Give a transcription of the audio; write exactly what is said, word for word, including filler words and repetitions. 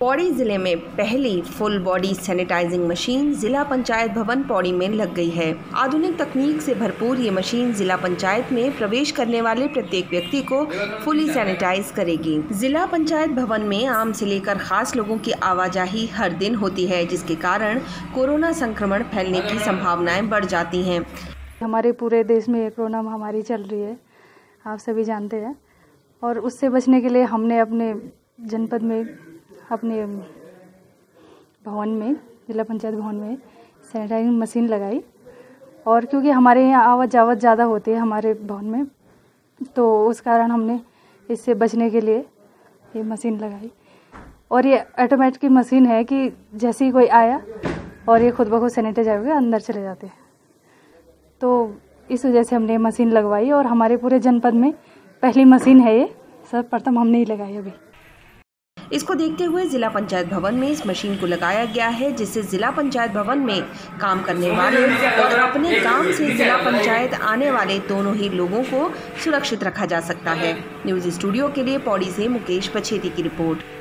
पौड़ी जिले में पहली फुल बॉडी सैनिटाइजिंग मशीन जिला पंचायत भवन पौड़ी में लग गई है। आधुनिक तकनीक से भरपूर ये मशीन जिला पंचायत में प्रवेश करने वाले प्रत्येक व्यक्ति को फुली सैनिटाइज करेगी। जिला पंचायत भवन में आम से लेकर खास लोगों की आवाजाही हर दिन होती है, जिसके कारण कोरोना संक्रमण फैलने की संभावनाएं बढ़ जाती हैं। हमारे पूरे देश में कोरोना महामारी चल रही है, आप सभी जानते हैं, और उससे बचने के लिए हमने अपने जनपद में अपने भवन में जिला पंचायत भवन में सैनिटाइजिंग मशीन लगाई। और क्योंकि हमारे यहाँ आवाज जावत ज़्यादा होती है हमारे भवन में, तो उस कारण हमने इससे बचने के लिए ये मशीन लगाई। और ये ऑटोमेटिक की मशीन है कि जैसे ही कोई आया और ये खुद ब खुद सैनिटाइज होकर अंदर चले जाते हैं। तो इस वजह से हमने मशीन लगवाई और हमारे पूरे जनपद में पहली मशीन है ये, सर्वप्रथम हमने ही लगाई अभी। इसको देखते हुए जिला पंचायत भवन में इस मशीन को लगाया गया है, जिससे जिला पंचायत भवन में काम करने वाले और अपने काम से जिला पंचायत आने वाले दोनों ही लोगों को सुरक्षित रखा जा सकता है। न्यूज़ स्टूडियो के लिए पौड़ी से मुकेश पछेती की रिपोर्ट।